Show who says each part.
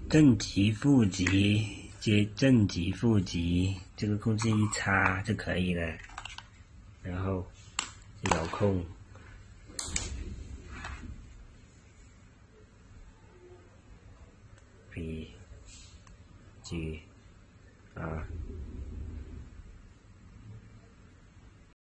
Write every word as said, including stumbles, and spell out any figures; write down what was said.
Speaker 1: 正极、负极接正极、负极，这个控制一插就可以了。然后遥控 P、G、R。